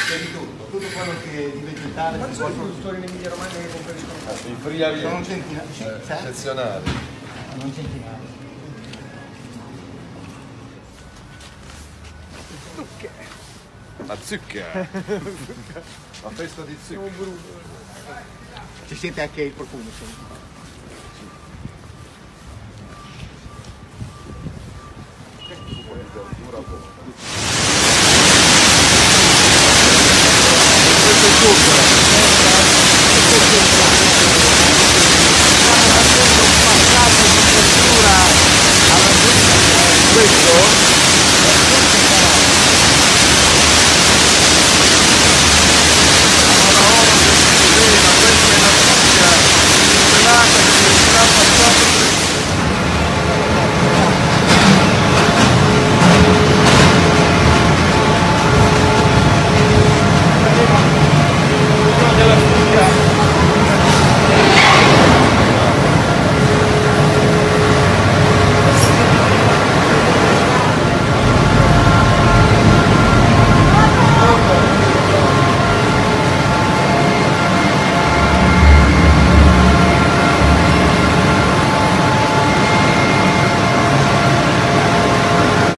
C'è di tutto quello che di vegetale. Quanti sono i produttori in Emilia Romagna che conferiscono? I friavi Sono centinaia. eccezionali. Non centinaia. La zucca! La festa di zucca! Si sente anche il profumo. Un po' di verdura buona.